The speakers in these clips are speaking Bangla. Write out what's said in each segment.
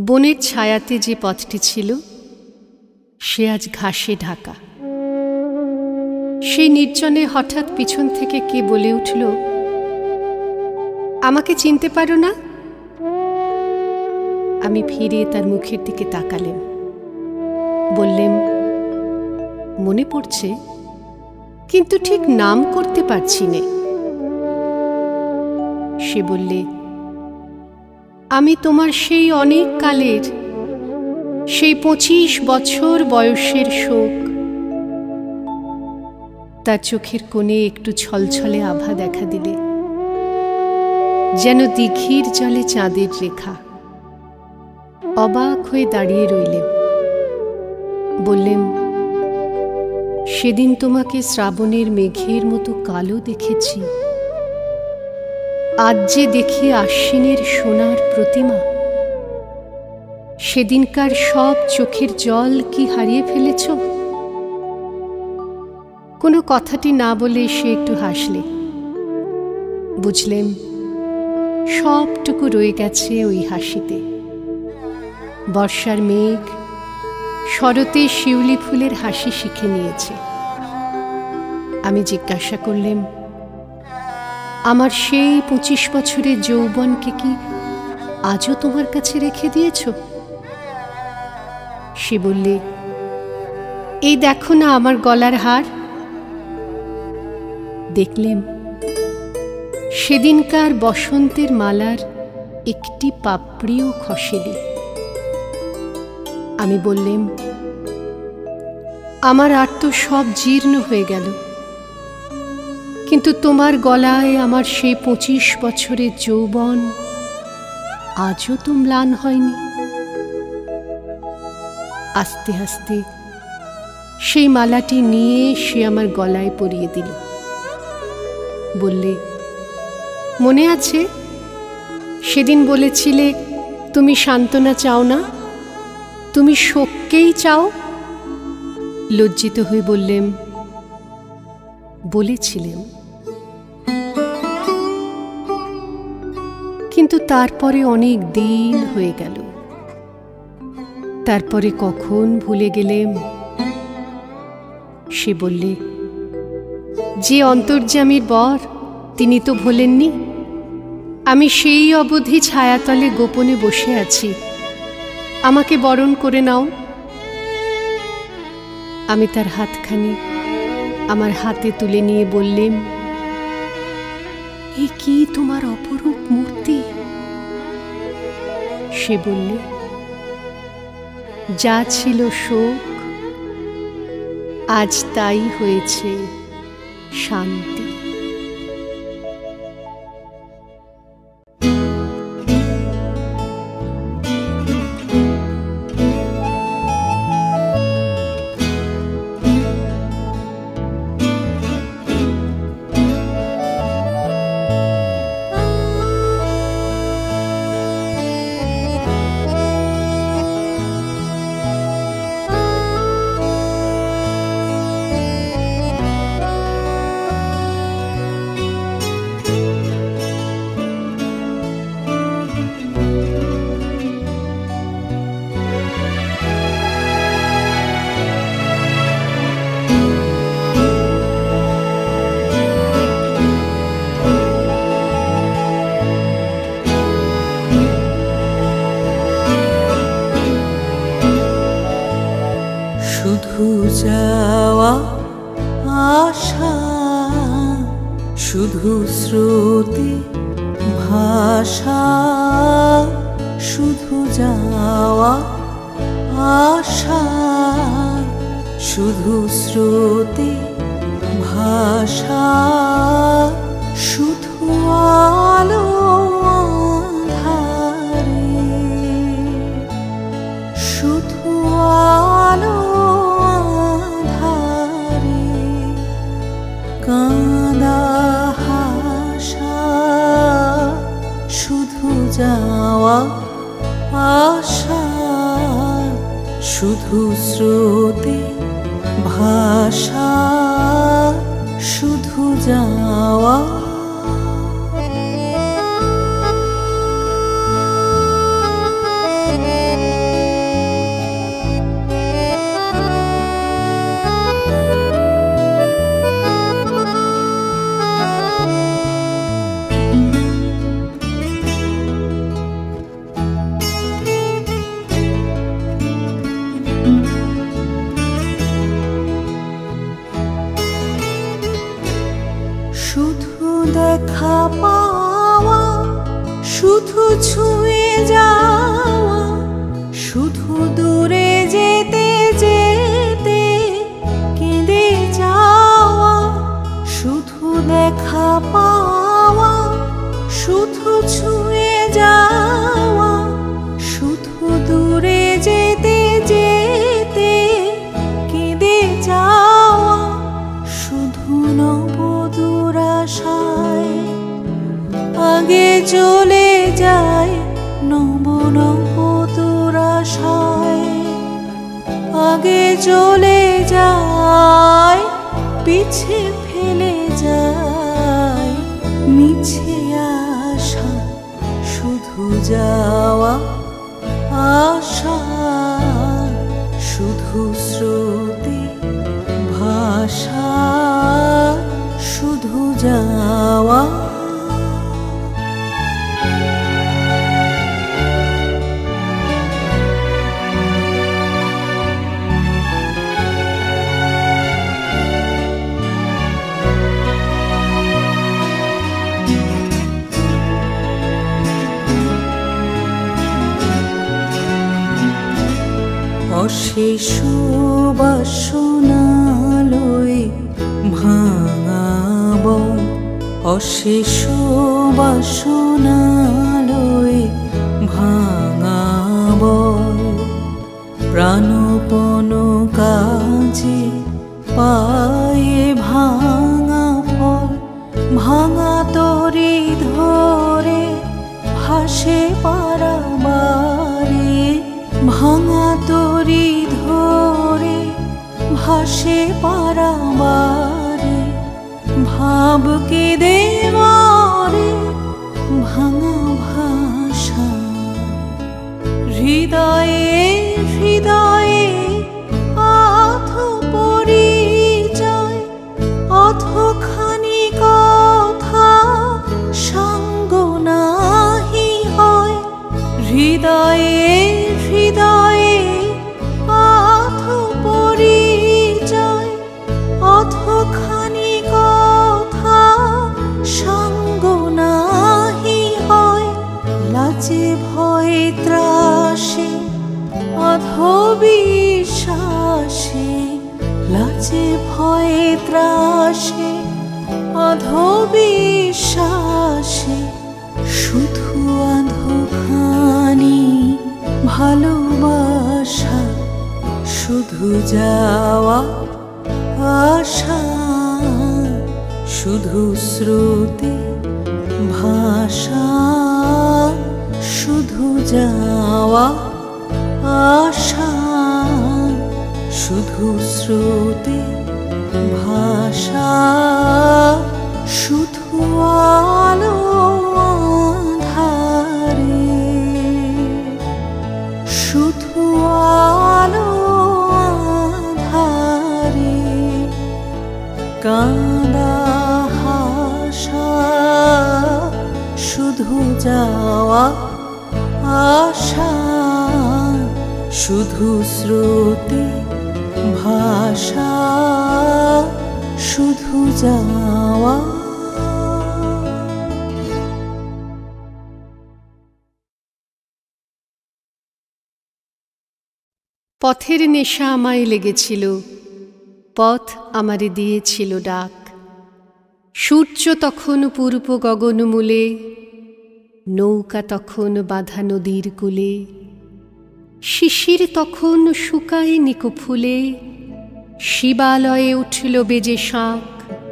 বনের ছায়াতে যে পথটি ছিল সে আজ ঘাসে ঢাকা। সেই নির্জনে হঠাৎ পিছন থেকে কে বলে উঠল, আমাকে চিনতে পারো না? আমি ফিরে তার মুখের দিকে তাকালেম, বললেম, মনে পড়ছে, কিন্তু ঠিক নাম করতে পারছি নে। সে বললে, আমি তোমার সেই অনেক কালের, সেই 25 বছর বয়সের শোক। তার চোখের কোণে একটু ছলছলে আভা দেখা দিলে, যেন দিঘির জলে চাঁদের রেখা। অবাক হয়ে দাঁড়িয়ে রইলেম। বললেম, সেদিন তোমাকে শ্রাবণের মেঘের মতো কালো দেখেছি, আজ যে দেখি আশ্বিনের সোনার প্রতিমা। সেদিনকার সব চোখের জল কি হারিয়ে ফেলেছ? কোনো কথাটি না বলে সে একটু হাসলে। বুঝলেম সবটুকু রয়ে গেছে ওই হাসিতে। বর্ষার মেঘ শরতে শিউলি ফুলের হাসি শিখে নিয়েছে। আমি জিজ্ঞাসা করলেম, আমার সেই 25 বছরের যৌবনকে কি আজও তোমার কাছে রেখে দিয়েছ? সে বললে, এই দেখো না আমার গলার হার। দেখলেম সেদিনকার বসন্তের মালার একটি পাপড়িও খসেনি। আমি বললেম, আমার আর তো সব জীর্ণ হয়ে গেল, কিন্তু তোমার গলায় আমার সেই 25 বছরের যৌবন আজও তো ম্লান হয়নি। আস্তে আস্তে সেই মালাটি নিয়ে সে আমার গলায় পরিয়ে দিল। বললে, মনে আছে সেদিন বলেছিলে তুমি সান্ত্বনা চাও না, তুমি শোককেই চাও? লজ্জিত হয়ে বললেম, বলেছিলেন। কিন্তু তারপরে অনেক দিন হয়ে গেল। তারপরে কখন ভুলে গেলেম? সে বললে, যে অন্তর্যামীর বর তিনি তো ভোলেননি। আমি সেই অবধি ছায়াতলে গোপনে বসে আছি, আমাকে বরণ করে নাও। আমি তার হাতখানি আমার হাতে তুলে নিয়ে বললেম, এ কি তোমার অপরূপ মূর্তি? সে বললে, যা ছিল শোক আজ তাই হয়েছে শান্তি। যাওয়া আশা, শুধু স্রোতে ভাষা, শুধু যাওয়া আশা, শুধু স্রোতে ভাষা, শুধু আলো আঁধারে, শুধু আলো কাঁদা হাসা, শুধু যাওয়া আশা, শুধু স্রোতে ভাষা, শুধু যাওয়া। দেখা পাওয়া, শুধু ছুঁয়ে যাওয়া, শুধু দূরে যেতে যেতে কেঁদে যাওয়া, শুধু দেখা পাওয়া, শুধু ছুঁয়ে যাওয়া, শুধু দূরে যেতে যেতে কেঁদে যাওয়া, শুধু নবদূর আশায় আগে চলে যায়, নবদূর আশায় আগে চলে যায়, পিছে ফেলে যায় মিছে আশা, শুধু যাওয়া আশা, শুধু স্রোতে ভাষা, শুধু যাওয়া। অশেষ বাসনালয়ে ভাঙা বল, অশেষ বাসনালয়ে ভাঙা বল, প্রাণপণ কাজে পায়ে ভাঙা ফল, ভাঙা তরি ধরে ভাসে পারাবারে, ভাঙা তরি ধরে ভাসে পারাবারে, ভাব কেঁদে মরে ভাঙা ভাষা, হৃদয়ে হৃদয়ে অথ পরিচয়, অথখানি কথা সঙ্গ নাহি হয়, হৃদয়ে হৃদয়ে অথ পরিচয়, অথখানি কথা সঙ্গ নাহি হয়, লাজে ভয়ে ত্রাসে অধবিশ্বাসে, লাজে ভয়ে ত্রাসে অধবিশ্বাসে, শুধু আধখানি ভালোবাসা, শুধু যাওয়া আশা, শুধু স্রোতে ভাষা, শুধু যাওয়া আশা, শুধু স্রোতে ভাষা, শুধু আলো আঁধারে, শুধু আলো আঁধারে, কাঁদা হাসা, শুধু যাওয়া আশা, শুধু স্রোতে ভাষা, শুধু যাওয়া। পথের নেশা আমায় লেগেছিল, পথ আমারে দিয়েছিল ডাক, সূর্য তখন পূর্ব গগনমূলে, নৌকা তখন বাঁধা নদীর কূলে, শিশির তখন শুকায় নিকো ফুলে, শিবালয়ে উঠল বেজে শাঁখ,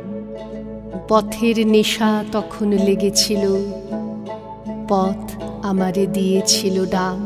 পথের নেশা তখন লেগেছিল, পথ আমারে দিয়েছিল ডাক।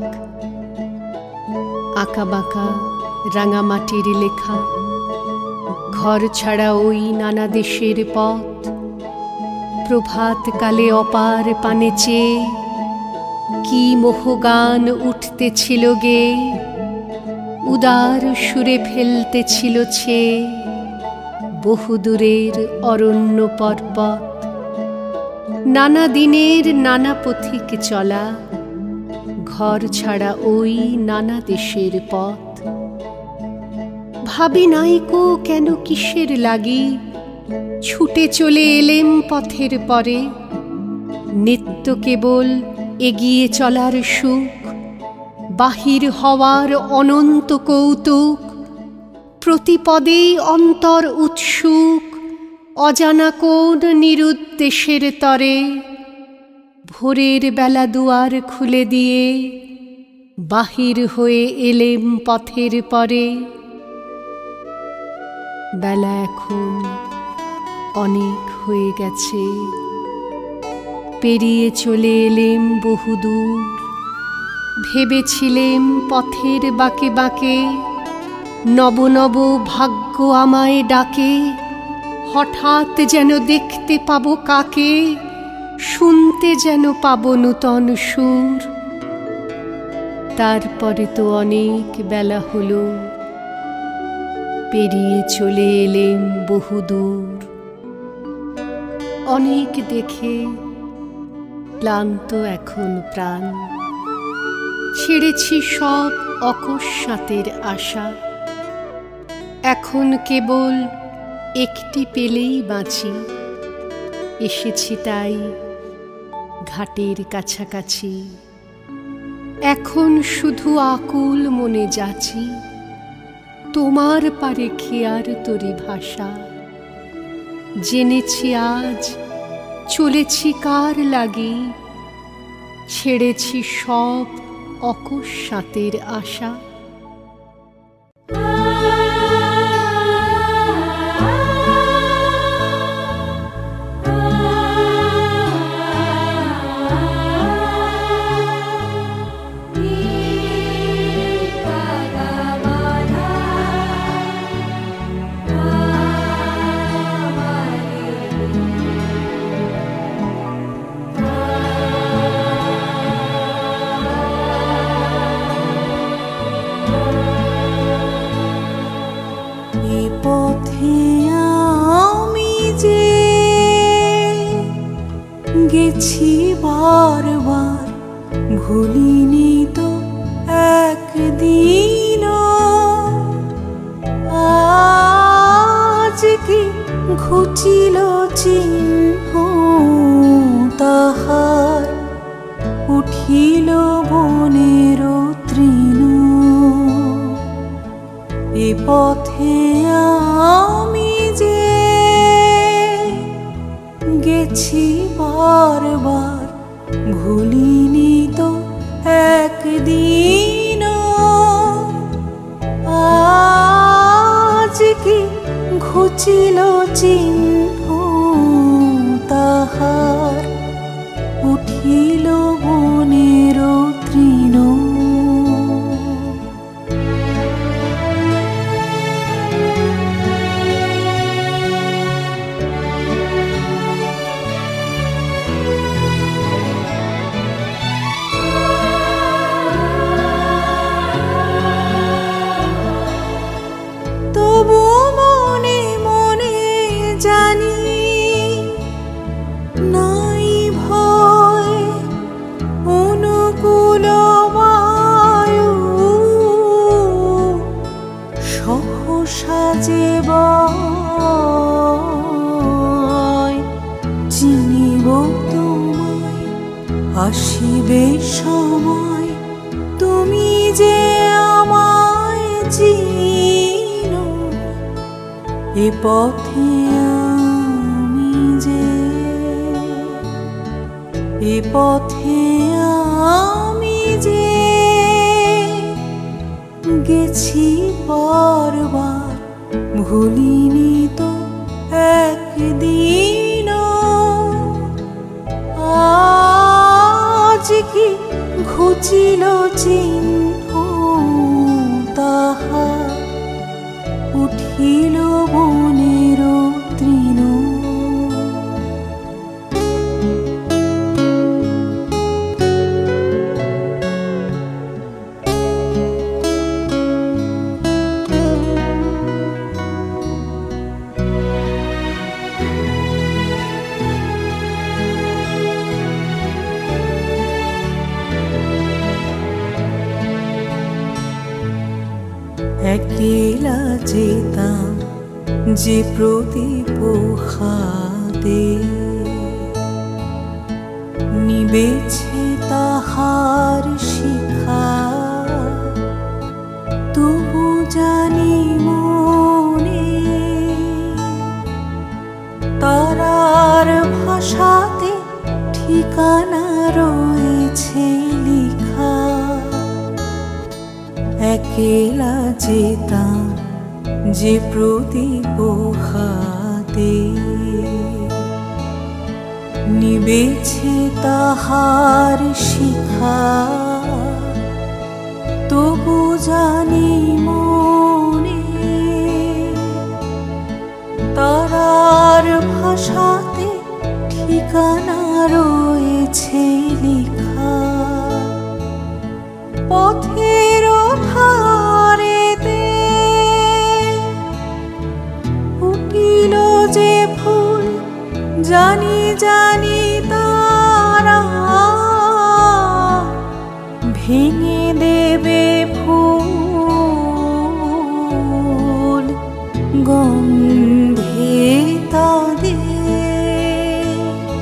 আঁকা বাঁকা রাঙামাটির লেখা, ঘর ছাড়া ওই নানা দেশের পথ, প্রভাত কালে অপার পানে চেয়ে কি মোহগান উঠতেছিল গে, উদার সুরে ফেলতেছিল ছে বহুদূরের অরণ্য পর্বত। নানা দিনের নানা পথিক চলা, ঘর ছাড়া ওই নানা দেশের পথ। ভাবি নাইকো কেন কিসের লাগি, ছুটে চলে এলেম পথের পরে, নিত্য কেবল এগিয়ে চলার সুখ, বাহির হওয়ার অনন্ত কৌতুক, প্রতিপদেই অন্তর উৎসুক, অজানা কোন নিরুদ্দেশের তরে। ভোরের বেলা দুয়ার খুলে দিয়ে বাহির হয়ে এলেম পথের পরে। বেলা এখন অনেক হয়ে গেছে, পেরিয়ে চলে এলেম বহুদূর। ভেবেছিলেম পথের বাঁকে বাঁকে নব নব ভাগ্য আমায় ডাকে, হঠাৎ যেন দেখতে পাবো কাকে, শুনতে যেন পাবো নূতন সুর। তারপরে তো অনেক বেলা হলো, পেরিয়ে চলে এলেম বহুদূর। অনেক দেখে ক্লান্ত এখন প্রাণ, ছেড়েছি সব অকস্মাতের আশা। এখন কেবল একটি পেলেই বাঁচি, এসেছি তাই ঘাটের কাছাকাছি। এখন শুধু আকুল মনে যাচি, তোমার পারে খেয়ার তরি ভাষা। জেনেছি আজ চলেছি কার লাগি, ছেড়েছি সব অকস্মাতের আশা। গেছি বারবার, ভুলিনি তো একদিন। আজ কি ঘুচিল চিহ্ন তাহার, উঠিল বনের তৃণ। এ পথে আমি যে গেছি বারবার, ভুলিনি তো একদিন। আজ কি ঘুচিল চিহ্ন তাহার, উঠিল বনের তৃণ। চিনিব তোমায়, আসিবে সময়, তুমি যে আমায় চিনো। এ পথে আমি যে, এ পথে আমি যে গেছি বারবার, ভুলিনি তো একদিন। আজ কি ঘুচিল চিহ্ন তাহার, উঠিল বনের তৃণ। একলা যেতাম যে প্রদীপ পোহাতে নিবেছে তাহার শিখা, তবু জানি মনে তারার ভাষাতে ঠিকানা রয়েছে লিখা। একেলা যেতাম যে প্রদীপ হাতে, নিবেছে তাহার শিখা, তবু জানি মনে তারার ভাষাতে ঠিকানা রয়েছে লিখা। পথের ধারেতে ফুটিল যে ফুল, জানি জানি তারা ভেঙে দেবে ফুল, গন্ধে তাদের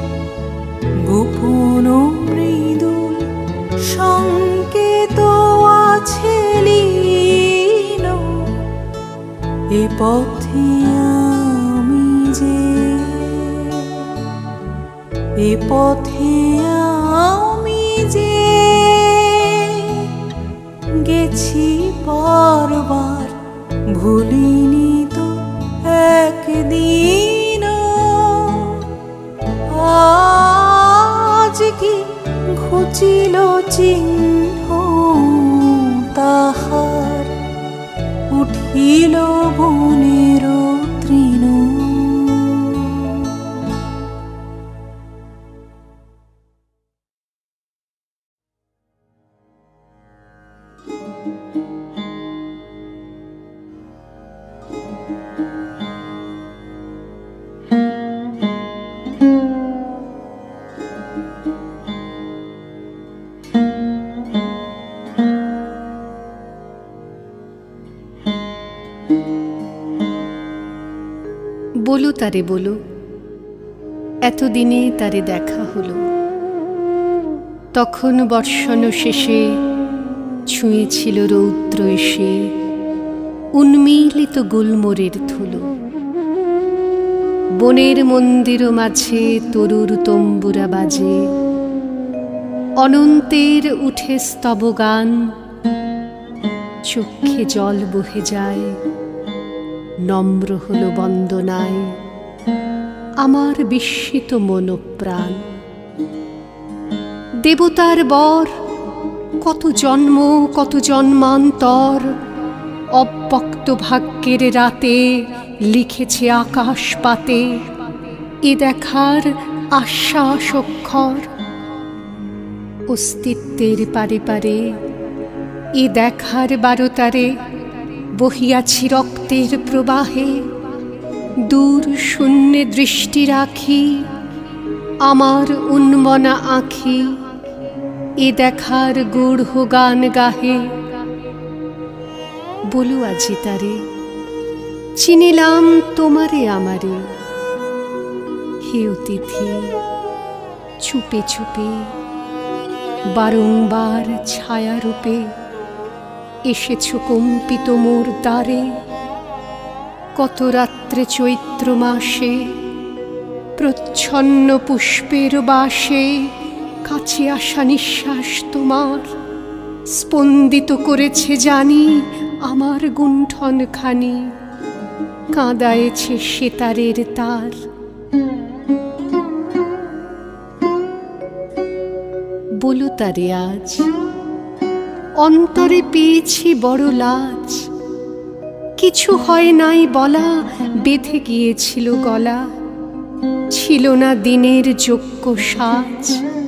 গোপন মৃদুল সংকেত আছে লীন। এ পথে আমি যে, এ পথে আমি যে গেছি বারবার, ভুলিনি তো একদিন। আজ কি ঘুচিল চিহ্ন তাহার, উঠিল বনের তৃণ। বলো তারে বলো, এতদিনে তারে দেখা হলো। তখন বর্ষণ শেষে ছুঁয়েছিল রৌদ্র এসে উন্মীলিত গুলমোরের ধুলো। বনের মন্দির মাঝে তরুর তম্বুরা বাজে, অনন্তের উঠে স্তবগান, চক্ষে জল বহে যায়, নম্র হল বন্দনায় আমার বিস্মিত মনোপ্রাণ। দেবতার বর কত জন্ম কত জন্মান্তর, অব্যক্ত ভাগ্যের রাতে লিখেছে আকাশ পাতে, এ দেখার আশ্বাস অক্ষর। অস্তিত্বের পারে পারে এ দেখার বারতারে বহিয়াছি রক্তের প্রবাহে। দূর শূন্যে দৃষ্টি রাখি আমার উন্মনা আঁখি, এ দেখার গূঢ় গান গাহে। বলো আজি তারে, চিনিলাম তোমারে আমারে। হে অতিথি, চুপে চুপে বারংবার ছায়ারূপে এসেছ কম্পিত মোর দ্বারে। কত রাত্রে চৈত্র মাসে প্রচ্ছন্ন পুষ্পের বাসে কাছে আসা নিঃশ্বাস তোমার স্পন্দিত করেছে জানি আমার গুণ্ঠনখানি, কাঁদায়েছে সেতারের তার। বলো তারে আজ, অন্তরে পেয়েছি বড় লাজ। কিছু হয় নাই বলা, বেঁধে গিয়েছিল গলা, ছিল না দিনের যোগ্য সাজ।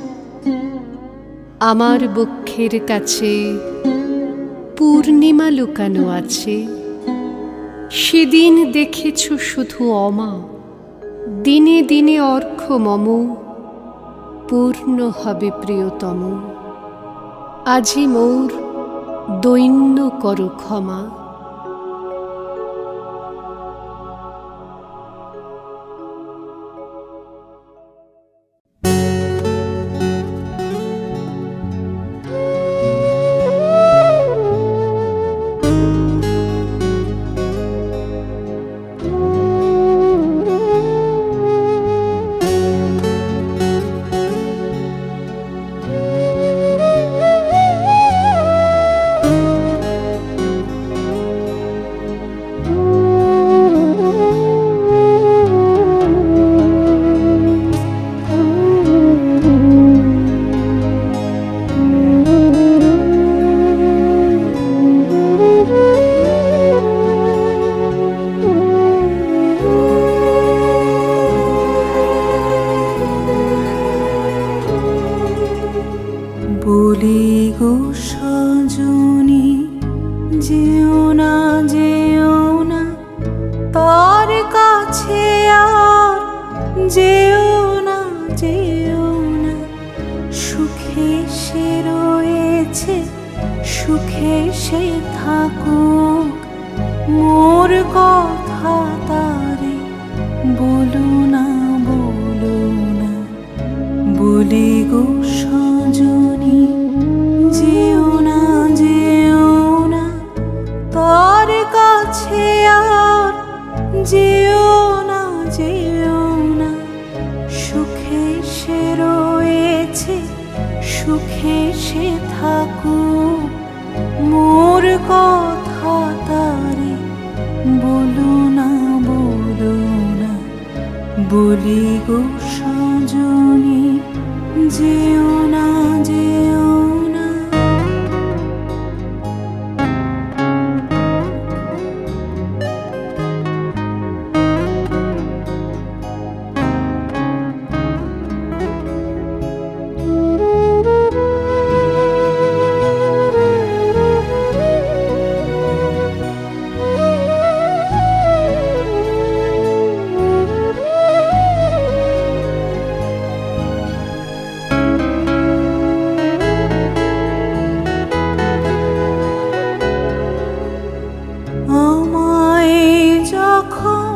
আমার বক্ষের কাছে পূর্ণিমা লুকানো আছে, সেদিন দেখেছ শুধু অমা। দিনে দিনে অর্ঘ্য মম পূর্ণ হবে প্রিয়তম। আজি মোর দৈন্য করো ক্ষমা। যেও না যেও না, সুখে সে রয়েছে, সুখে সে থাকুক, মোর কথা তারে বলো না বলো না। বলি গো সজনী, যেও না যেও না, তার কাছে আর যেও না যেও না, সুখে সে রয়েছে, সুখে সে থাকুক, মোর কথা তারে বলো না বলো না। বলি গো সজনী, যেও না যেও না। আমায় যখন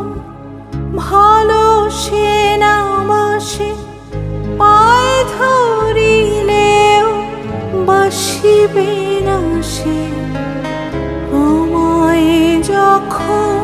ভালোসে নামাসে, পায়ে ধরিলেও বাসিবে না সে। আমায় যখন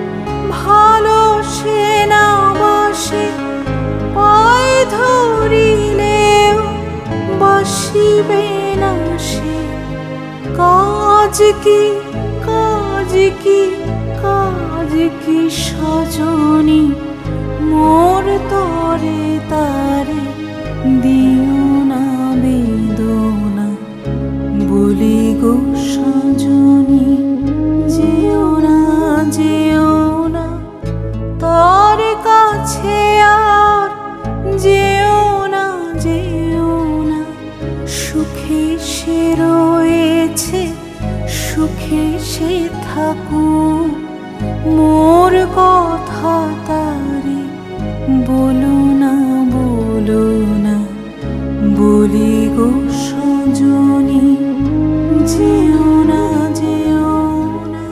ভালোসে নামাসে, পায়ে ধরিলেও বাসিবে না সে। কাজ কি কাজ কি কাজ কি সজনী, মোর তরে তারে দিও না বেদনা। বলি গো সজনী, যেও না যেও না, তার কাছে আর যেও না যেও না, সুখে সে রয়েছে, সুখে সে থাকুক, মোর কথা তারে বলো না বলো না। বলি গো সজনী, যেও না যেও না।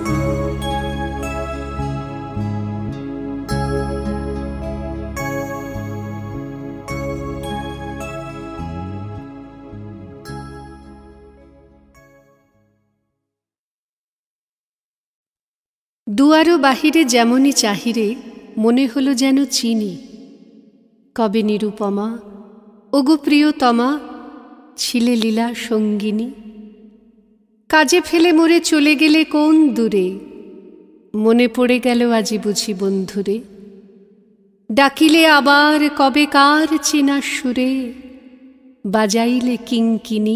দুয়ারো বাহিরে যেমনই চাহিরে, মনে হলো যেন চিনি। কবে নিরুপমা ওগো প্রিয়তমা, ছিলে লীলা সঙ্গিনী। কাজে ফেলে মোরে চলে গেলে কোন দূরে, মনে পড়ে গেল আজি বুঝি বন্ধুরে। ডাকিলে আবার কবে কার চেনা সুরে, বাজাইলে কিঙ্কিনি।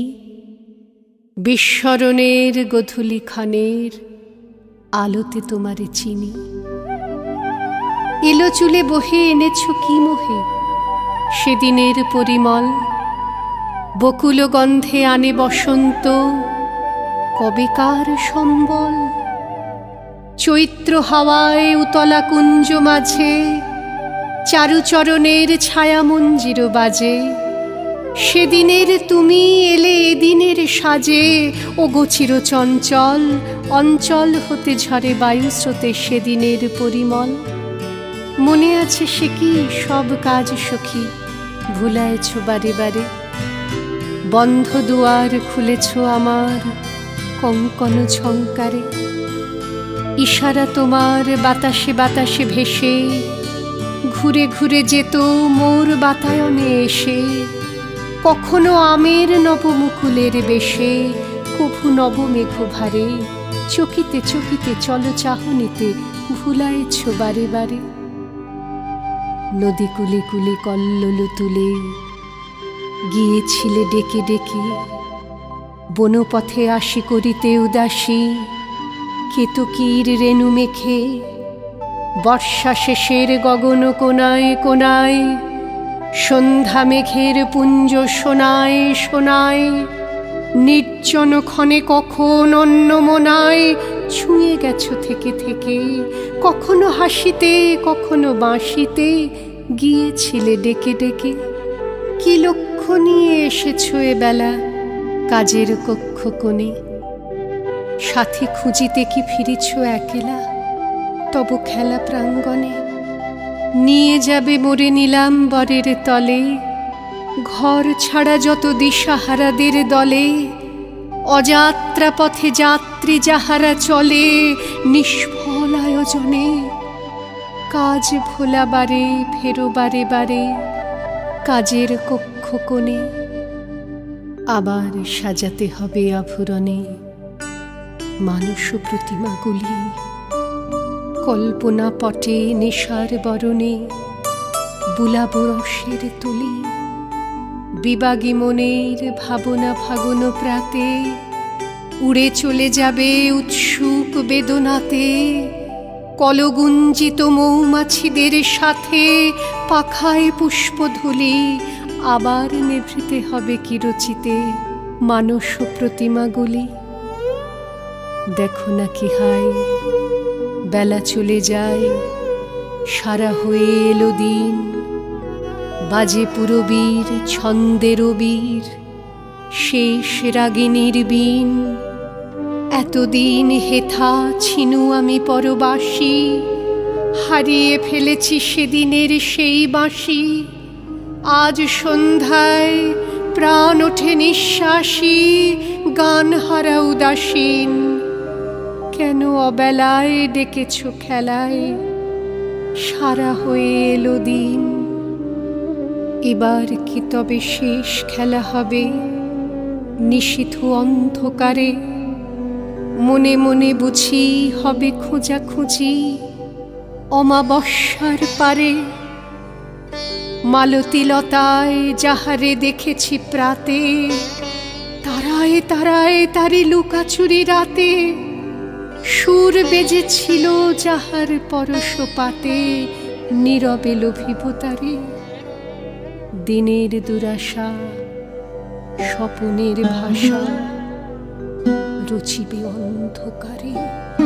বিস্মরণের গোধূলি ক্ষণের আলোতে তোমারে চিনি। এলো চুলে বহে এনেছ কি মোহে, সেদিনের পরিমল। বকুল গন্ধে আনে বসন্ত, কবেকার সম্বল। চৈত্র হাওয়ায় উতলা কুঞ্জ মাঝে, চারুচরণের ছায়া মঞ্জির বাজে। সেদিনের তুমি এলে এদিনের সাজে, ও গোচির চঞ্চল অঞ্চল হতে ঝরে বায়ুস্রোতে সেদিনের পরিমল। মনে আছে সে কি সব কাজ সখী, ভুলায়েছ বারে বারে। বন্ধ দুয়ার খুলেছ আমার কঙ্কন ঝঙ্কারে। ইশারা তোমার বাতাসে বাতাসে ভেসে, ঘুরে ঘুরে যেত মোর বাতায়নে এসে। কখনো আমের নবমুকুলের বেশে, কভু নবমেঘ ভারে। চকিতে চকিতে চলো চাহনিতে, ভুলায়েছ বারে বারে। নদী কুলে কুলে কল্লোল তুলে, গিয়েছিলে ডেকে ডেকে। বনপথে আসি করিতে উদাসী, কেতকীর রেণু মেখে। বর্ষা শেষের গগন কোনায় কোনায়, সন্ধ্যা মেঘের পুঞ্জ শোনায় শোনায়। নির্জন ক্ষণে কখন অন্যমনায় ছুঁয়ে গেছ থেকে থেকে। কখনো হাসিতে কখনো বাঁশিতে, গিয়েছিলে ডেকে ডেকে, কি লক্ষ্য নিয়ে এসেছ এবেলা কাজের কক্ষ কোণে? সাথী খুঁজিতে কি ফিরিছ একলা তব খেলা প্রাঙ্গণে? নিয়ে যাবে মোরে নীলাম্বরের তলে, ঘর ছাড়া যত দিশাহারাদের দলে। অযাত্রা পথে যাত্রী যাহারা চলে, নিষ্ফল আয়োজনে। কাজ ভোলা বারে ফেরো বারে বারে কাজের কক্ষ কোণে। আবার সাজাতে হবে আভরণে মানস প্রতিমাগুলি, কল্পনা পটে নেশার বরণে বুলাব রসের তুলি। বিবাগী মনের ভাবনা ভাগন প্রাতে, উড়ে চলে যাবে উৎসুক বেদনাতে। কলগুঞ্জিত মৌমাছিদের সাথে পাখায় পুষ্পধূলি, আবার নিভৃতে হবে কিরচিতে মানস প্রতিমাগুলি। দেখো না কি হায় বেলা চলে যায়, সারা হয়ে এলো দিন। বাজে পুরবীর ছন্দের বীর, শেষ রাগিনীর বীণ। এতদিন হেথা ছিনু আমি পরবাসী, হারিয়ে ফেলেছি সেদিনের সেই বাঁশি। আজ সন্ধ্যায় প্রাণ ওঠে নিঃশ্বাসী, গান হারা উদাসীন। কেন অবেলায় ডেকেছ খেলায়, সারা হয়ে এলো দিন। এবার কি তবে শেষ খেলা হবে নিশীথ অন্ধকারে? মনে মনে বুঝি হবে খোঁজাখুঁজি অমাবস্যার পারে। মালতী লতায় যাহারে দেখেছি প্রাতে, তারায় তারায় তারি লুকাচুরি রাতে। সুর বেজেছিল যাহার পরশপাতে, নীরবে লোভিব তারে। দিনের দুরাশা স্বপনের ভাষা, রচিবে অন্ধকারে।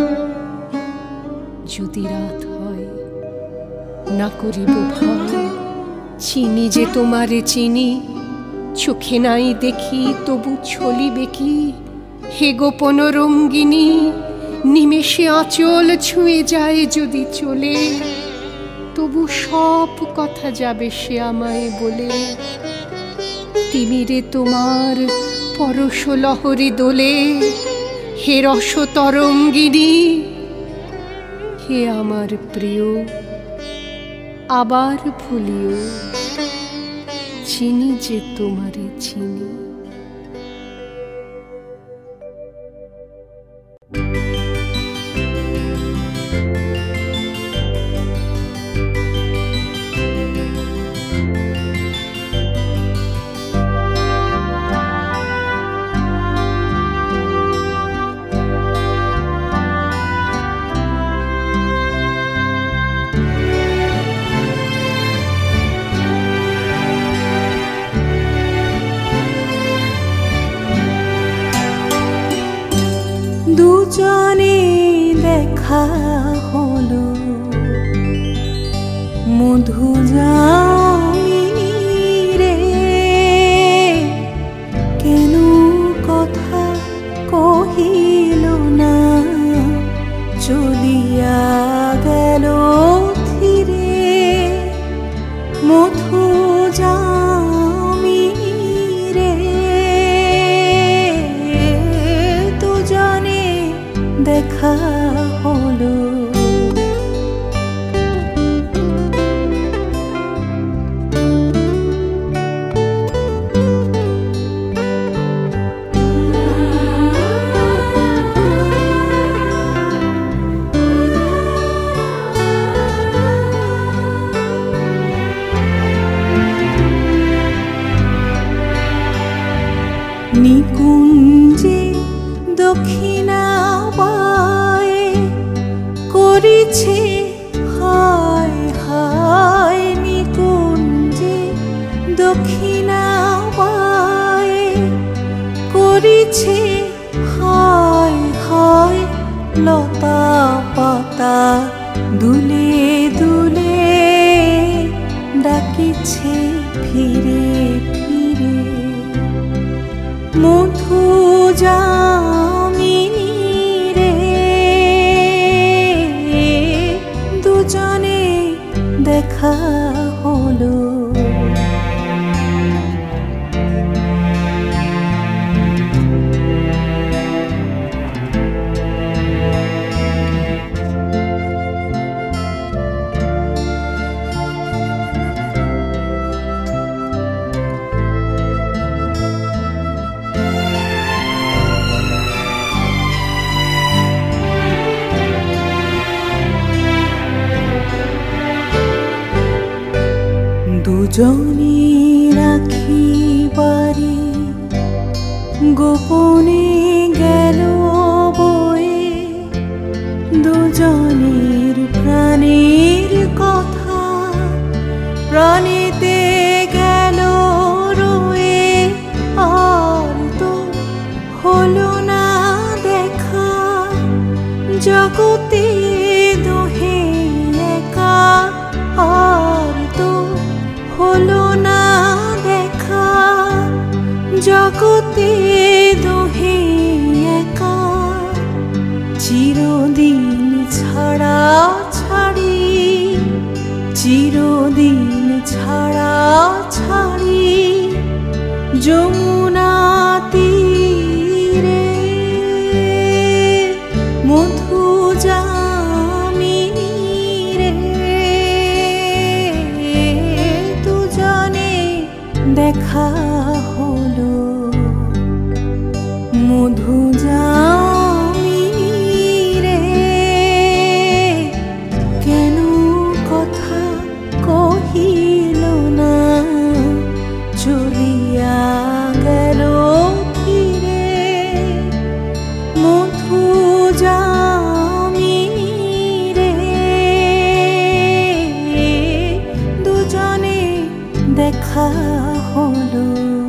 যদি রাত হয় না করিব ভয়, চিনি যে তোমারে চিনি। চোখে নাই দেখি তবু চলিবে কি, হে গোপন রঙ্গিনী। নিমেষে আঁচল ছুঁয়ে যায় যদি চলে, তবু সব কথা যাবে সে আমায় বলে। তিমিরে তোমার পরশ লহরী দোলে, হে রস তরঙ্গিনী। হে আমার প্রিয় আবার ভুলিও, চিনি যে তোমারে চিনি। দুজনে দেখা হলো মধু যামিনী রে। কেন কথা কহিল না, চলিয়া গেল ধীরে। মধু যামিনী রে, দুজনে দেখা হলো। নিকুঞ্জে দক্ষিণাবায় করিছে হায় হায়। নিকুঞ্জে দক্ষিণাবায় করিছে হায় হায়। লতা পাতা দুলে দুলে ফিরে ফিরে মধু যামিনী রে, দুজনে দেখা হলো। দুজনে রাখি বাড়ি গোপনে গেল বয়ে, দুজনের প্রাণের কথা প্রাণেতে গেল রয়ে। আর তো হলো না দেখা জগতে দোহে একা, আর তো হলো না দেখা জগতে দোহে একা। চিরদিন ছাড়া ছাড়ি, চিরদিন ছাড়া ছাড়ি যমুনা তীরে মধু যামিনী রে, দুজনে দেখা হলো। মধু যামিনী রে, কেন কথা কহিল না, চলিয়া গেল ফিরে। মধু যামিনী রে, দুজনে দেখা হলো।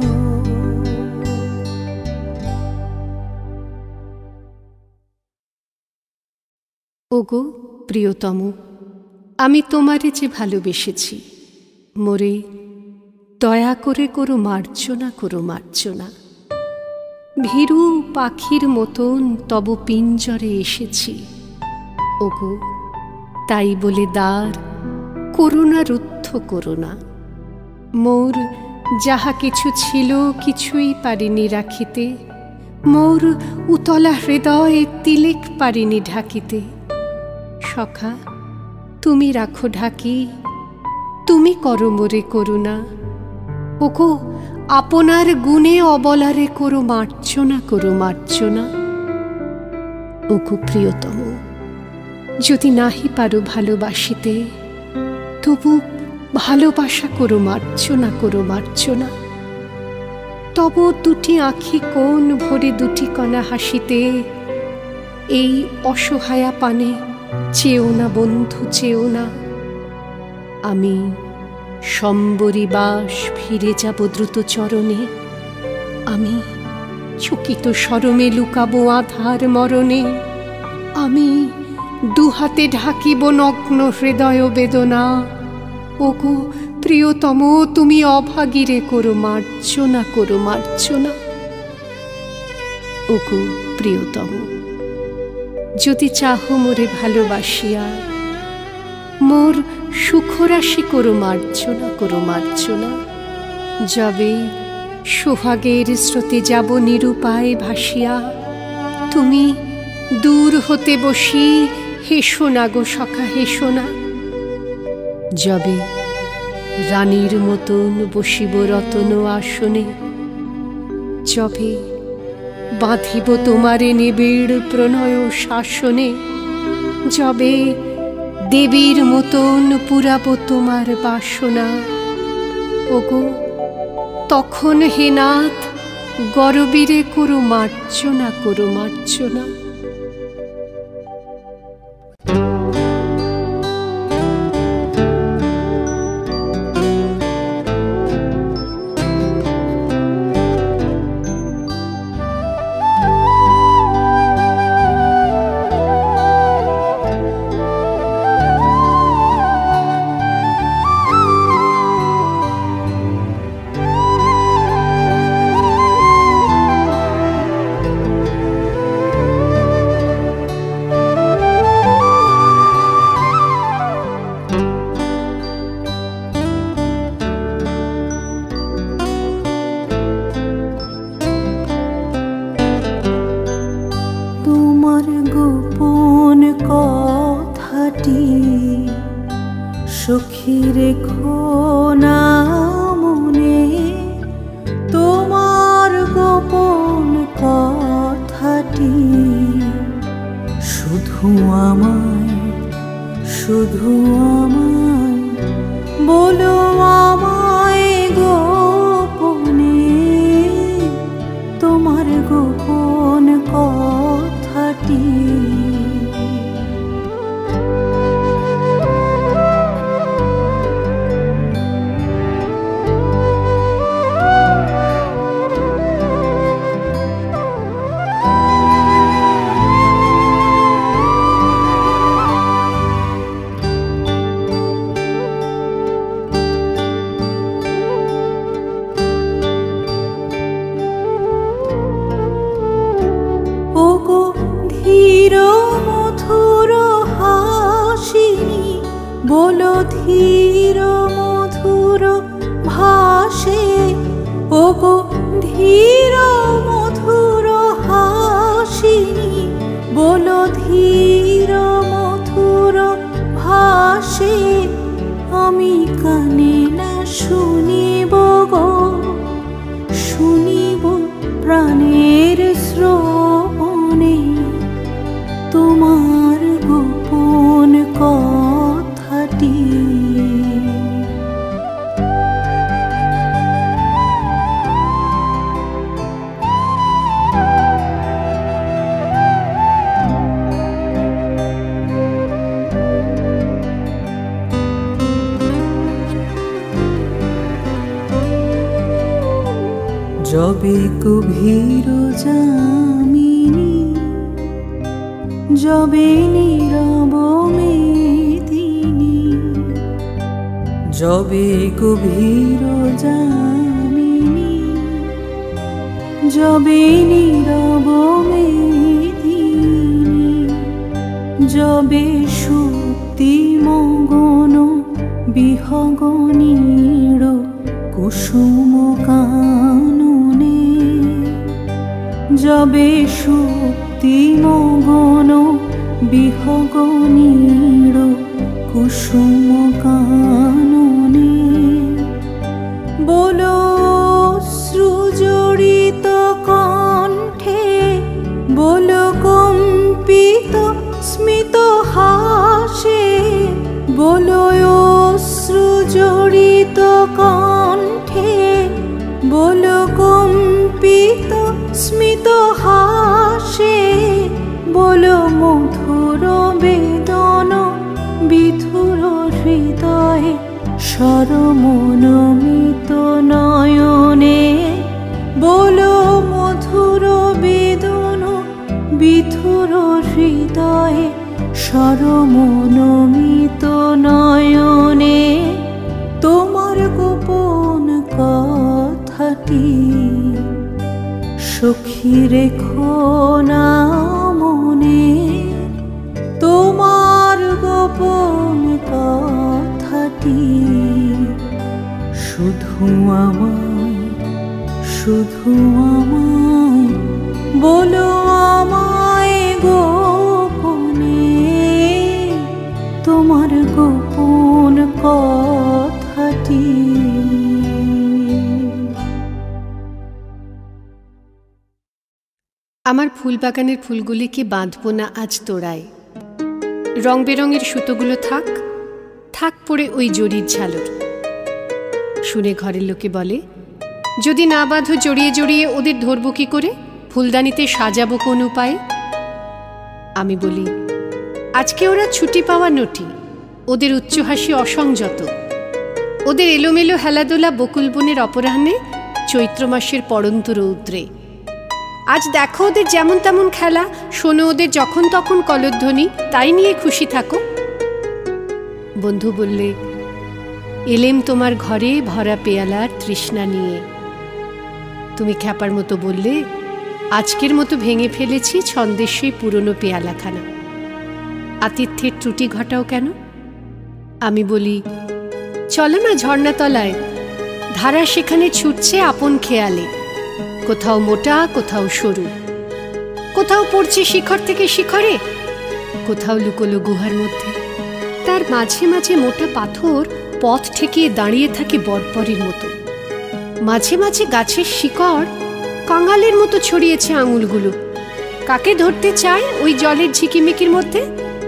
ওগো প্রিয়তম, আমি তোমারে যে ভালোবেসেছি, মোরে দয়া করে করো মার্জনা, করো মার্জনা। ভীরু পাখির মতন তব পিঞ্জরে এসেছি, ওগো তাই বলে দ্বার করুণা রুদ্ধ করুণা। মোর যাহা কিছু ছিল কিছুই পারিনি রাখিতে, মোর উতলা হৃদয়ে তিলেক পারিনি ঢাকিতে। সখা তুমি রাখো ঢাকি, তুমি করো মোরে করুণা। ওগো আপনার গুণে অবলারে করো মার্জনা, করো মার্জনা। ওগো প্রিয়তম, যদি নাহি পারো ভালোবাসিতে, তবু ভালোবাসা করো মার্জনা, করো মার্জনা। তব দুটি আঁখি কোন ভরে দুটি কণা হাসিতে, এই অসহায়া পানে চেও না বন্ধু, চেও না। আমি সম্বরী বাস ফিরে যাব দ্রুত চরণে, আমি চকিত শরমে লুকাবো আধার মরণে। আমি দুহাতে ঢাকিব নগ্ন হৃদয় বেদনা। ওগো প্রিয়তম, তুমি অভাগীরে করো মার্জনা, করো মার্জনা। ওগো প্রিয়তম, যদি চাহো মোরে ভালোবাসিয়া, মোর সুখরাশি করো মার্জনা, করো মার্জনা। যাবে সোহাগের স্রোতে যাব নিরুপায় ভাসিয়া, তুমি দূর হতে বসি হেসো না গো সখা, হেসো না। যাবে রানীর মতন বসিব রতন আসনে, যবে বাঁধিব তোমারে নিবিড় প্রণয় শাসনে, যবে দেবীর মতন পুরাব তোমার বাসনা। ওগো তখন হে নাথ গরবীরে করো মার্জনা, করো মার্জনা। সখী রেখো না মনে তোমার গোপন কথাটি, শুধু আমায় বলো আমায় গোপনে তোমার গোপন কথাটি। বলো ধীর মধুর ভাষে, ওগো ধীর মধুর হাসিনী, বলো ধীর মধুর ভাষে, আমি কানে না শুনিব গো, শুনিব প্রাণের শ্রবণে তোমার গোপন কথাটি। যবে গভীর যামিনী, যবে নীরব মেদিনী, যবে গভীর যামিনী, যবে নীরব মেদিনী, যবে সুপ্তি মগন বিহগনীড় কুসুম কাননে, যবে সুপ্তি মগন বিহগনীড় কুসুম কাননে, বলো সৃজড়িত কণ্ঠে, বলো কম্পিত স্মিত হাসে, বলো সৃজড়িত কণ্ঠে, বলো কম্পিত স্মিত হাসে, বলো মধুর বেদন বিধুর হৃদয়ে সরমনমিত নয়নে, বলো মধুর বেদন বিধুর হৃদয়ে সরমনমিত নয়নে তোমার গোপন কথাটি। সখী রেখো না মনে তোমার গোপন কথাটি, শুধু আমায় বলো আমায় গোপনে তোমার গোপন কথাটি। আমার ফুলবাগানের ফুলগুলিকে বাঁধবো না আজ তোড়ায়, রং বেরঙের সুতোগুলো থাক থাক পড়ে ওই জরির ঝালর। শুনে ঘরের লোকে বলে, যদি না বাঁধো জড়িয়ে জড়িয়ে ওদের ধরবো কি করে, ফুলদানিতে সাজাবো কোন উপায়ে? আমি বলি, আজকে ওরা ছুটি পাওয়া নটি, ওদের উচ্চ হাসি অসংযত, ওদের এলোমেলো হেলাদোলা বকুল বনের অপরাহ্নে চৈত্র মাসের পড়ন্ত রৌদ্রে। আজ দেখো ওদের যেমন তেমন খেলা, শোনো ওদের যখন তখন কলধ্বনি, তাই নিয়ে খুশি থাকো। বন্ধু বললে, এলেম তোমার ঘরে ভরা পেয়ালার তৃষ্ণা নিয়ে। তুমি খ্যাপার মতো বললে, আজকের মতো ভেঙে ফেলেছি ছন্দের সেই পুরনো পেয়ালাখানা, আতিথ্যের ত্রুটি ঘটাও কেন? আমি বলি, চলো না ঝর্ণাতলায়, ধারা সেখানে ছুটছে আপন খেয়ালে, কোথাও মোটা কোথাও সরু, কোথাও পড়ছে শিখর থেকে শিখরে, কোথাও লুকোলো গুহার মধ্যে, তার মাঝে মাঝে মোটা পাথর পথ ঠেকিয়ে দাঁড়িয়ে থাকে বরপরের মতো। মাঝে মাঝে গাছের শিকড় কাঙালের মতো ছড়িয়েছে আঙুলগুলো। কাকে ধরতে চায় ওই জলের ঝিকিমিকির মধ্যে?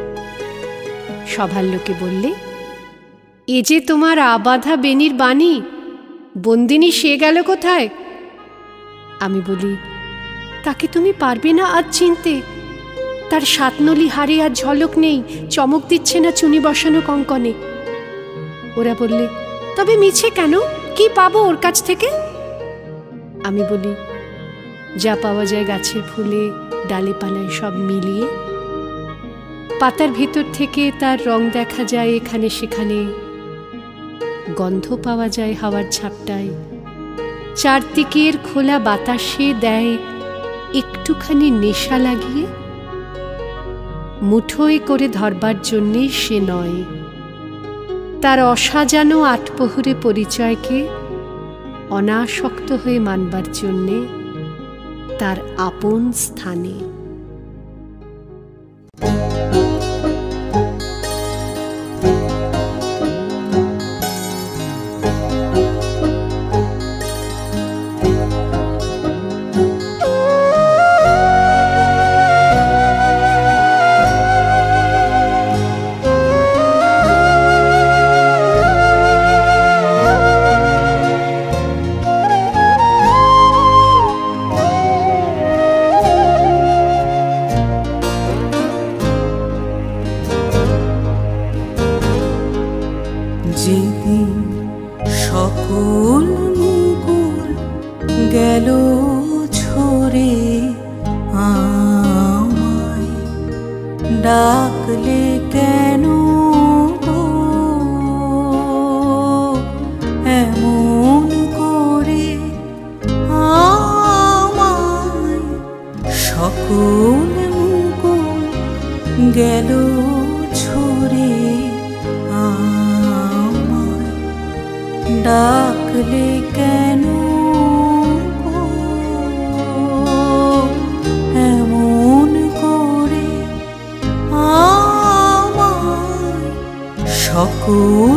সভার লোকে বললে, এ যে তোমার আবাধা বেনির বাণী, বন্দিনী সে গেল কোথায়? আমি বলি, তাকে তুমি পারবে না আজ চিনতে। তার সাতনলি হারে আর ঝলক নেই, চমক দিচ্ছে না চুনি বসানো কঙ্কনে। ওরা বললে, তবে মিছে কেন? কি পাবো ওর কাছ থেকে? আমি বলি, যা পাওয়া যায় গাছের ফুলে ডালে পালায় সব মিলিয়ে। পাতার ভেতর থেকে তার রং দেখা যায় এখানে সেখানে, গন্ধ পাওয়া যায় হাওয়ার ঝাপটায়, চারদিকের খোলা বাতাসে দেয় একটুখানি নেশা লাগিয়ে। মুঠোয় করে ধরবার জন্যে সে নয়, তার অসাজানো আটপহুরে পরিচয়কে অনাসক্ত হয়ে মানবার জন্যে তার আপন স্থানে। যেদিন সকল মুকুল গেল ঝরে, আমায় ডাকলে কেন গো এমন করে? আমায় সকল মুকুল গেল ঝরে, ডাকলে কেন গো এমন করে? আমায় সকল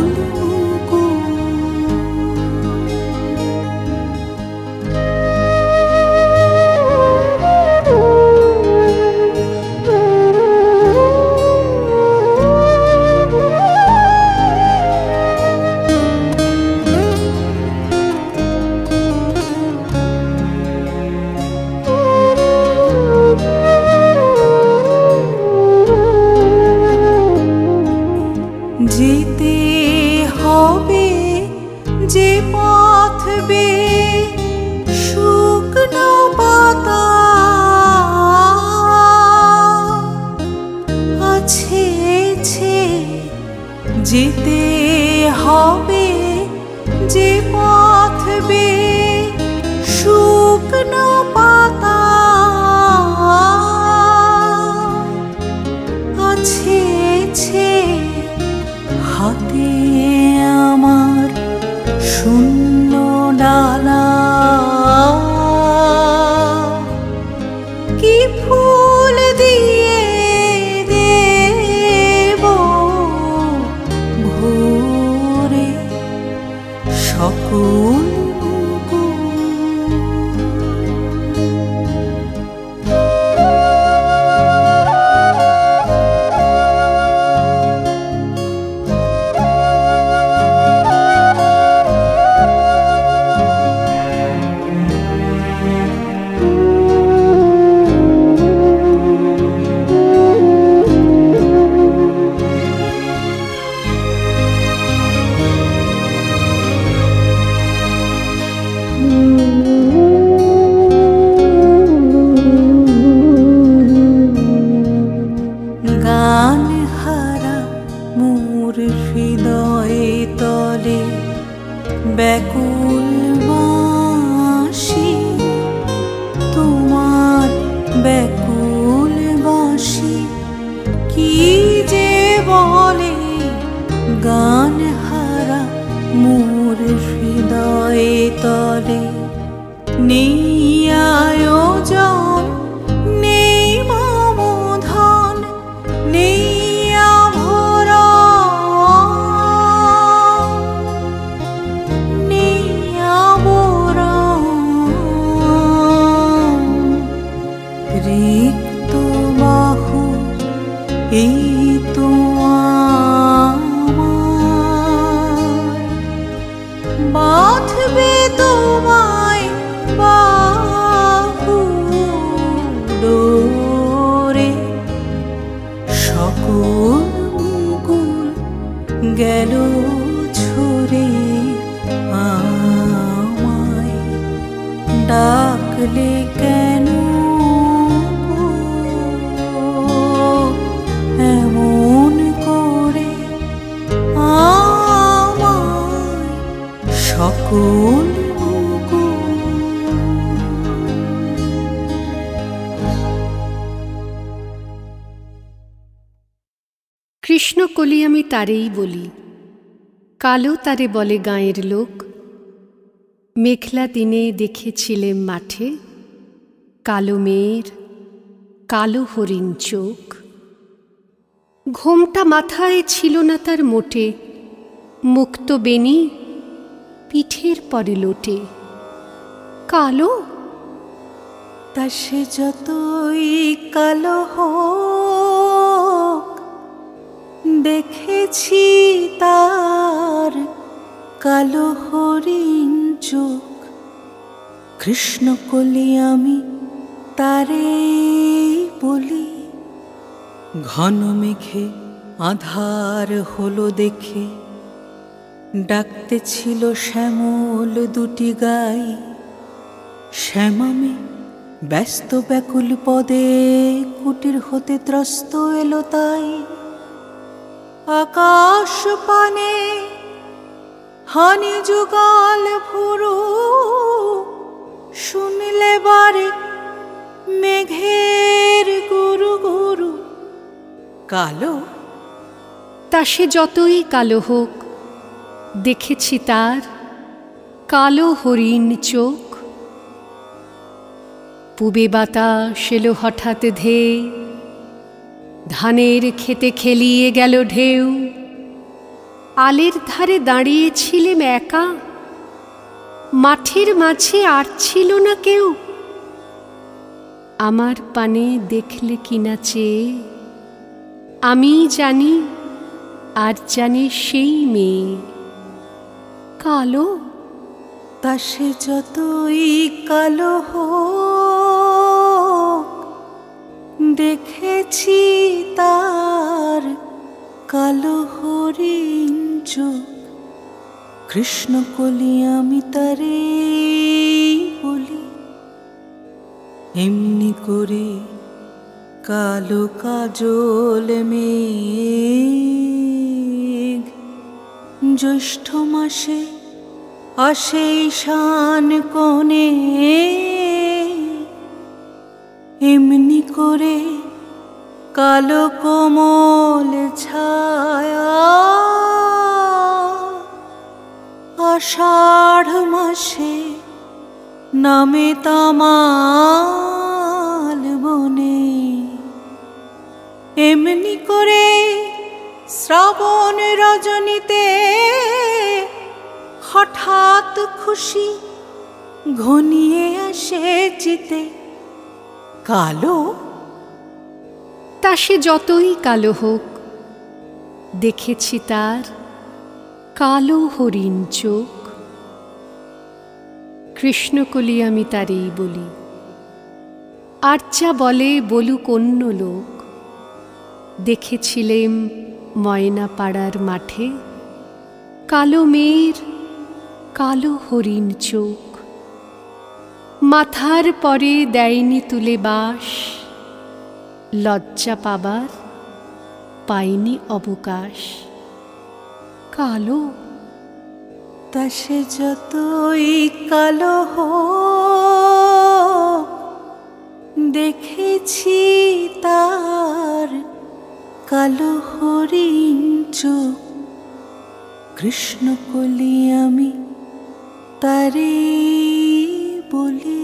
যেতে হবে যে পথ বেয়ে শুকনো পাতা আছে, যেতে হবে যে পথ বেয়ে শুকনো পাতা আছে, হাতে আমার শূন্য ডালা। কি ফুল দিয়ে দেব ভোরে সকল হৃদয়ে তলে ব্যাকুল বাঁশি, তোমার ব্যাকুল বাঁশি কি যে বলে। গান হারা মোর হৃদয়ে তলে নেই আয়োজন, নেই মমধন, নেই আভরণ, কাঁদলে কেন এমন করে আমার সকল কৃষ্ণকলি আমি তারেই বলি, কালো তারে বলে গাঁয়ের লোক। মেঘলা দিনে দেখেছিলেম মাঠে কালো মেয়ের কালো হরিণ চোখ। ঘোমটা মাথায় ছিল না তার মোটে, মুক্ত বেনি পিঠের পরে লোটে। কালো তা সে যতই কালো হোক, দেখেছি তার কালো হরিণ চোখ। কৃষ্ণকলি আমি তারে বলি, ঘন মেঘে আধার হলো দেখে ডাকতে ছিল শ্যামল দুটি গাই। শ্যামামে ব্যস্ত ব্যাকুল পদে কুটির হতে ত্রস্ত এলো তাই। আকাশ পানে হানি যুগল ভুরু, শুনলে বারে মেঘের গুরু গুরু। কালো তা সে যতই কালো হোক, দেখেছি তার কালো হরিণ চোখ। পূবে বাতাস এলো হঠাৎ ধেয়ে, ধানের খেতে খেলিয়ে গেল ঢেউ। আলের ধারে দাঁড়িয়েছিলেম একা, মাঠের মাঝে আর ছিল না কেউ। আমার পানে দেখলে কিনা চেয়ে, আমি জানি আর জানে সেই মেয়ে। কালো তা সে যতই কালো হোক, দেখেছি তার কালো হরিণ চোখ। কৃষ্ণকলি আমি তারে বলি, এমনি করে কালো কাজল মেঘ জ্যৈষ্ঠ মাসে আসে ঈশান কোণে। এমনি করে কালো কোমল ছায়া আষাঢ় মাসে নামে তামাল বনে। এমনি করে শ্রাবণ রজনীতে হঠাৎ খুশি ঘনিয়ে আসে চিতে। কালো তা সে যতই কালো হোক, দেখেছি তার কালো হরিণ চোখ। কৃষ্ণকলি আমি তারেই বলি, আর যা বলে বলুক অন্য লোক। দেখেছিলেম ময়না পাড়ার মাঠে কালো মেয়ের কালো হরিণ চোখ। মাথার পরে দেয়নি তুলে বাস, লজ্জা পাবার পাইনি অবকাশ। কালো তা সে যতই কালো হোক, দেখেছি তার কালো হরিণ চোখ। কৃষ্ণকলি আমি তারে বলি।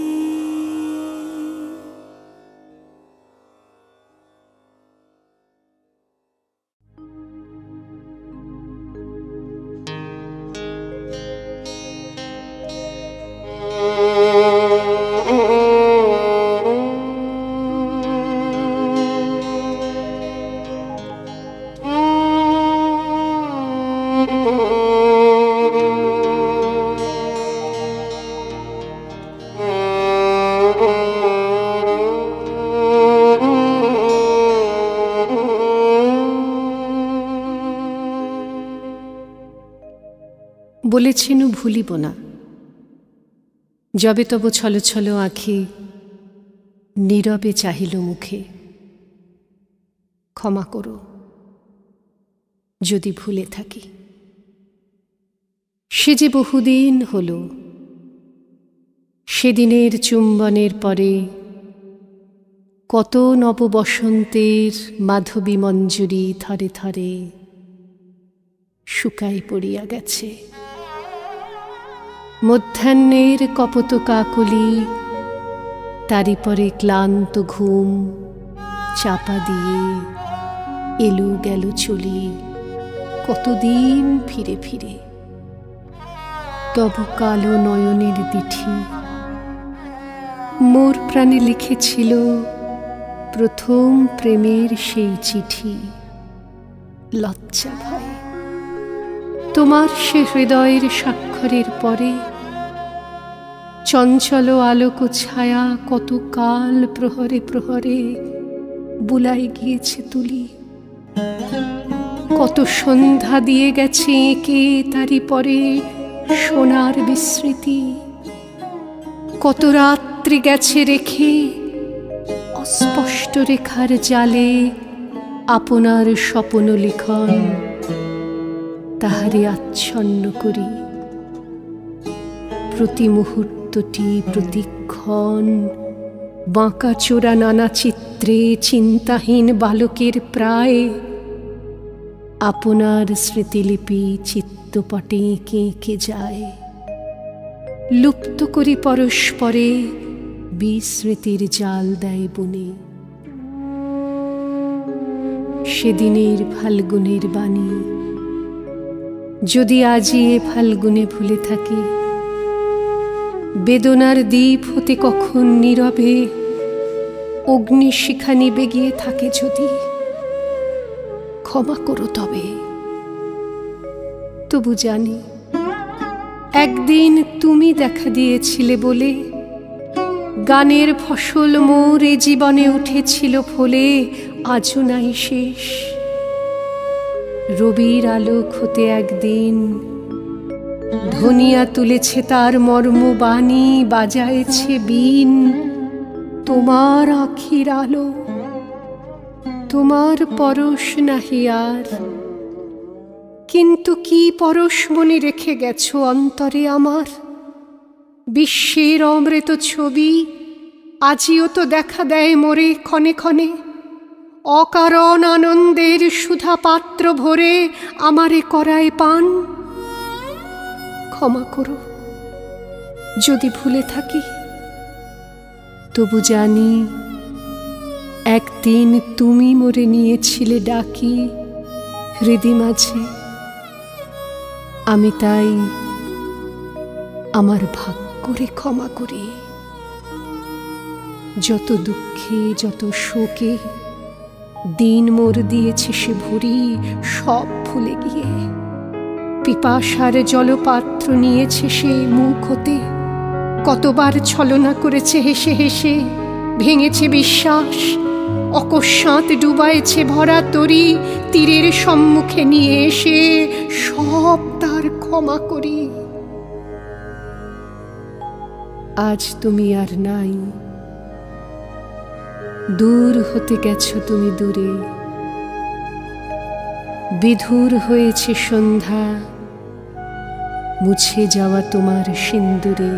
বলেছেন ভুলিব না। যবে তব ছল ছল আঁখি নীরবে চাহিল মুখে। ক্ষমা করো যদি ভুলে থাকি। সে যে বহুদিন হল, সেদিনের চুম্বনের পরে কত নববসন্তের মাধবী মঞ্জুরি থরে থরে শুকাই পড়িয়া গেছে। মধ্যাহ্নের কপত কাকলি, তারি পরে ক্লান্ত ঘুম চাপা দিয়ে এলু গেল চলি কতদিন ফিরে ফিরে। তব কালো নয়নের দিঠি মোর প্রাণে লিখেছিল প্রথম প্রেমের সেই চিঠি। লজ্জা ভয় তোমার সে হৃদয়ের স্বাক্ষরের পরে চঞ্চল আলোক ছায়া কত কাল প্রহরে প্রহরে বুলাই গিয়েছে তুলি। কত সন্ধ্যা দিয়ে গেছে এঁকে তারি পরে সোনার বিস্মৃতি। কত রাত্রি গেছে রেখে অস্পষ্ট রেখার জালে আপনার স্বপ্ন লিখন তাহারে আচ্ছন্ন করি। প্রতি মুহূর্তটি প্রতিক্ষণ বাঁকা চোরা নানা চিত্রে চিন্তাহীন বালকের প্রায় আপনার স্মৃতিলিপি চিত্তপটে এঁকে এঁকে যায়। লুপ্ত করি পরস্পরে বিস্মৃতির জাল দেয় বনে। সেদিনের ফাল্গুনের বাণী যদি আজি এ ফাল্গুনে ভুলে থাকি, বেদনার দ্বীপ হতে কখন নীরবে অগ্নিশিখা নিবে গিয়ে থাকে যদি, ক্ষমা করো তবে। তবু জানি একদিন তুমি দেখা দিয়েছিলে বলে গানের ফসল মোর এ জীবনে উঠেছিল ফলে আজও নাই শেষ। রবির আলোক হতে একদিন ধনিয়া তুলেছে তার মর্মবাণী, বাজায়েছে বীণ তোমার আখির আলো। তোমার পরশ নাহি আর, কিন্তু কি পরশ মনে রেখে গেছো অন্তরে আমার। বিশ্বের অমৃত ছবি আজিও তো দেখা দেয় মোরে ক্ষণে ক্ষণে। অকারণ আনন্দের সুধা পাত্র ভরে আমারে করায় পান। ক্ষমা করো যদি ভুলে থাকি। তবু জানি একদিন তুমি মোরে নিয়েছিলে ডাকি হৃদি মাঝে। আমি তাই আমার ভাগ্যরে ক্ষমা করি। যত দুঃখে যত শোকে দিন মোর দিয়েছে সে ভরি, সব ভুলে গিয়ে পিপাসার জলপাত্র নিয়েছে সে মুখ হতে। কতবার ছলনা করেছে হেসে হেসে, ভেঙেছে বিশ্বাস, অকস্মাৎ ডুবাইছে ভরা তরি। তীরের সম্মুখে নিয়ে এসে সব তার ক্ষমা করি। আজ তুমি আর নাই, দূর হতে গেছো তুমি দূরে। বিধুর হয়েছে সন্ধ্যা, মুছে যাওয়া তোমার সিন্দুরে।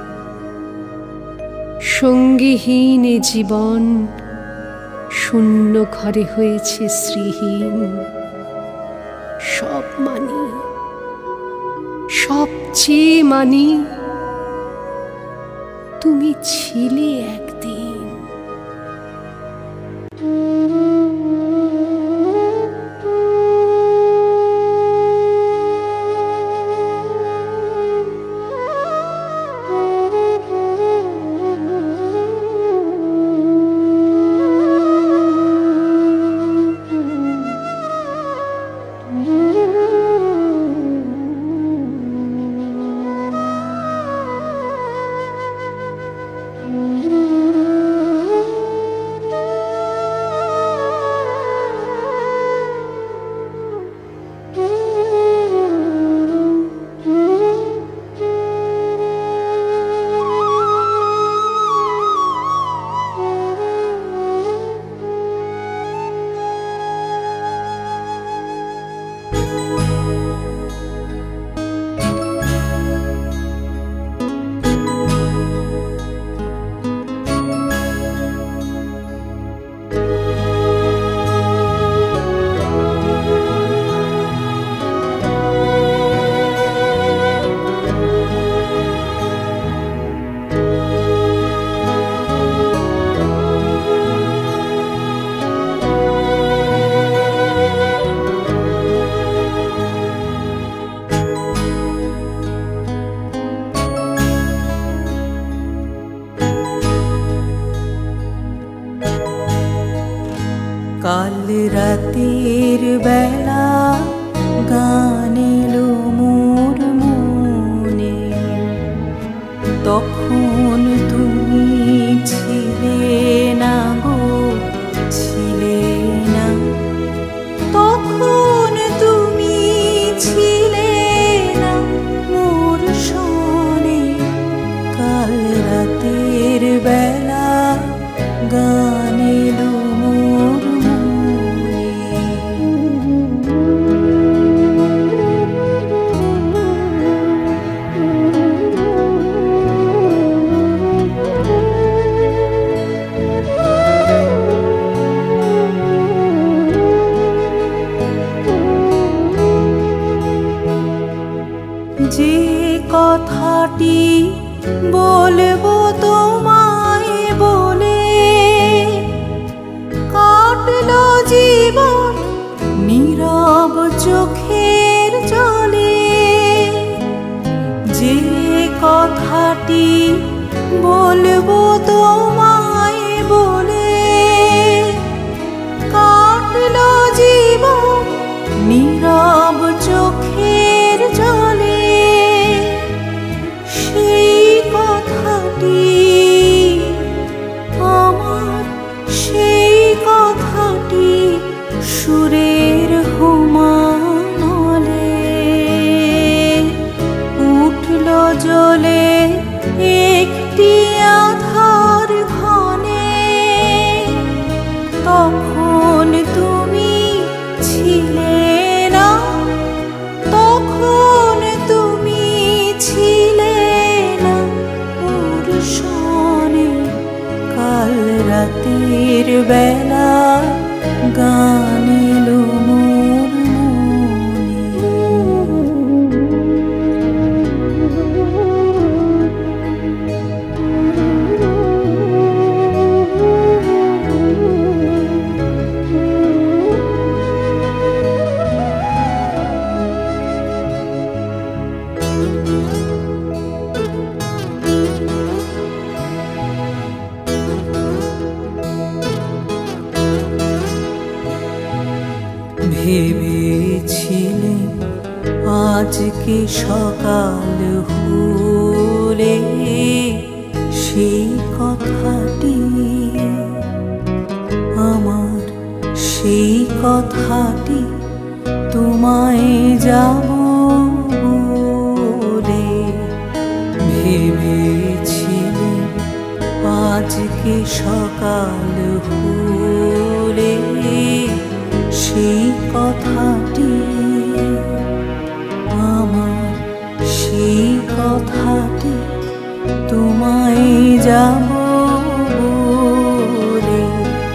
সঙ্গীহীন এ জীবন, শূন্য ঘরে হয়েছে শ্রীহীন। সব মানি, সবচেয়ে মানি, তুমি ছিলে একদিন। রাতের বেলা গান এলো মোর মনে, তখন তুমি ছিলে না গো, ছিলে না। তখন তুমি ছিলে না মোর শোনে, কাল রাতের বেলা গান এলো মোর মনে। যে কথাটি বলবো তোমায় বলে, কাটলো জীবন নীরব চোখের জলে। যে কথাটি বলবো তোমায় বলে, কাটলো জীবন নীরব চোখের জলে। সেই কথাটি আমার, সেই কথাটি সুরের হুমানলে উঠল জ্বলে একটি আধার ঘনে। তখন তুমি ছিলে না, তখন তুমি ছিলে না মোর শোনে, কাল রাতের বেলা গান এলো মোর ভেবেছিলে আজকে সকাল হলে সেই কথাটি আমার, সেই কথাটি তোমায় যাব বলে। ভেবেছিলে আজকে সকাল হলে সেই কথাটি আমার, সেই কথাটি তোমায় যাব বলে।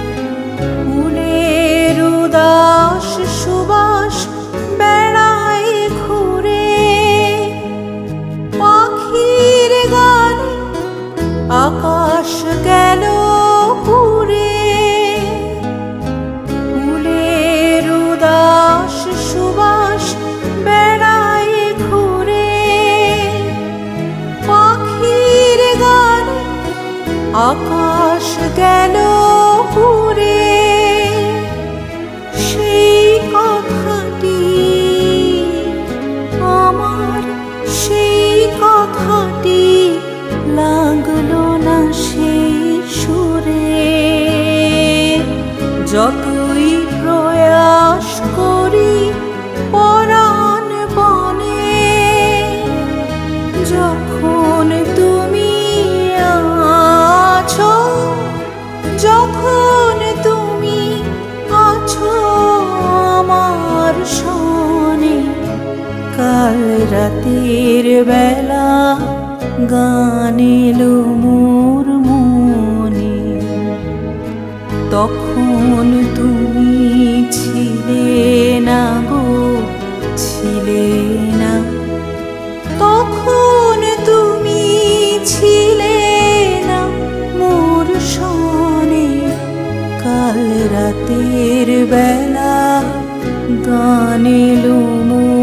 ফুলের উদাস সুবাস বেড়ায় ঘুরে, পাখির গানে আকাশ গেল পুরে। ফুলের উদাস সুবাস বেড়ায় ঘুরে, পাখির গানে আকাশ গেল পুরে। সেই কথাটি আমার, সেই কথাটি লাগলো না সেই সুরে। যতই প্রয়াস করি পরাণ বনে, যখন তুমি আছো, যখন তুমি আছো আমার শোনে, কাল রাতের বেলা গান এলো মোর মনে। তখন তুমি ছিলে না গো, ছিলে না। তখন তুমি ছিলে না মোর শোনে, কাল রাতের বেলা গান এলো মোর